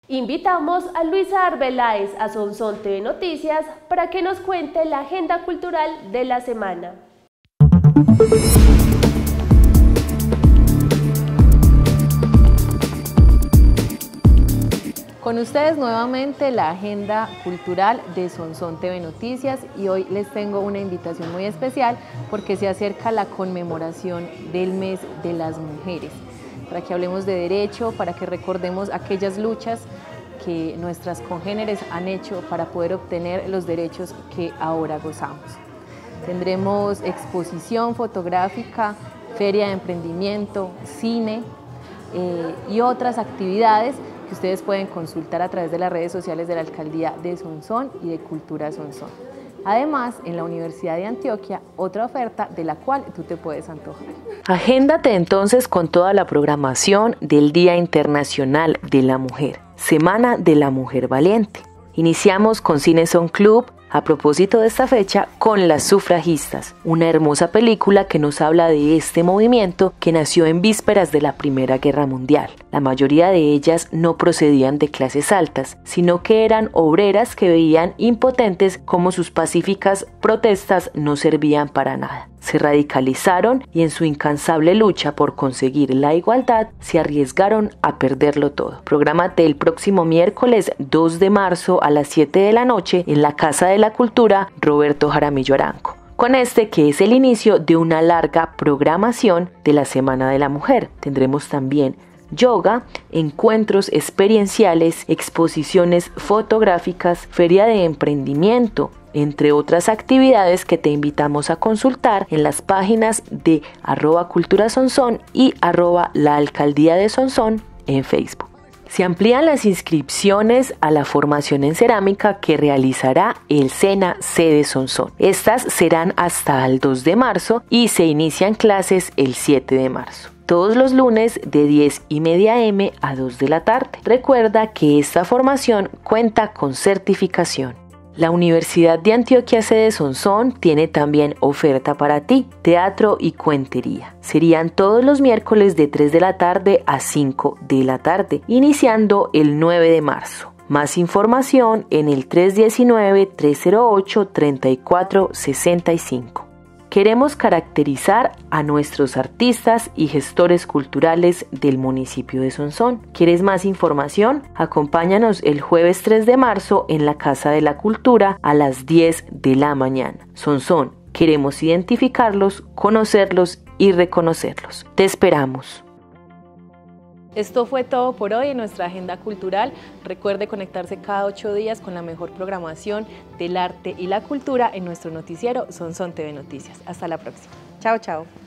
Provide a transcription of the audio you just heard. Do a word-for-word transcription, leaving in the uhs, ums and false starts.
Invitamos a Luisa Arbeláez a Sonsón T V Noticias para que nos cuente la agenda cultural de la semana. Con ustedes nuevamente la agenda cultural de Sonsón T V Noticias, y hoy les tengo una invitación muy especial porque se acerca la conmemoración del mes de las mujeres, para que hablemos de derecho, para que recordemos aquellas luchas que nuestras congéneres han hecho para poder obtener los derechos que ahora gozamos. Tendremos exposición fotográfica, feria de emprendimiento, cine eh, y otras actividades que ustedes pueden consultar a través de las redes sociales de la Alcaldía de Sonsón y de Cultura Sonsón. Además, en la Universidad de Antioquia, otra oferta de la cual tú te puedes antojar. Agéndate entonces con toda la programación del Día Internacional de la Mujer, Semana de la Mujer Valiente. Iniciamos con Cine Son Club, a propósito de esta fecha, con Las Sufragistas, una hermosa película que nos habla de este movimiento que nació en vísperas de la Primera Guerra Mundial. La mayoría de ellas no procedían de clases altas, sino que eran obreras que veían impotentes cómo sus pacíficas protestas no servían para nada. Se radicalizaron y en su incansable lucha por conseguir la igualdad se arriesgaron a perderlo todo. Prográmate el próximo miércoles dos de marzo a las siete de la noche en la Casa de la Cultura Roberto Jaramillo Arango, con este que es el inicio de una larga programación de la Semana de la Mujer. Tendremos también yoga, encuentros experienciales, exposiciones fotográficas, feria de emprendimiento, entre otras actividades que te invitamos a consultar en las páginas de arroba cultura sonsón y arroba la alcaldía de Sonsón en Facebook. Se amplían las inscripciones a la formación en cerámica que realizará el SENA Sede Sonsón. Estas serán hasta el dos de marzo y se inician clases el siete de marzo. Todos los lunes de diez y media eme a dos de la tarde. Recuerda que esta formación cuenta con certificación. La Universidad de Antioquia Sede Sonsón tiene también oferta para ti, teatro y cuentería. Serían todos los miércoles de tres de la tarde a cinco de la tarde, iniciando el nueve de marzo. Más información en el tres uno nueve, tres cero ocho, tres cuatro seis cinco. Queremos caracterizar a nuestros artistas y gestores culturales del municipio de Sonsón. ¿Quieres más información? Acompáñanos el jueves tres de marzo en la Casa de la Cultura a las diez de la mañana. Sonsón, queremos identificarlos, conocerlos y reconocerlos. Te esperamos. Esto fue todo por hoy en nuestra agenda cultural. Recuerde conectarse cada ocho días con la mejor programación del arte y la cultura en nuestro noticiero Sonsón T V Noticias. Hasta la próxima. Chao, chao.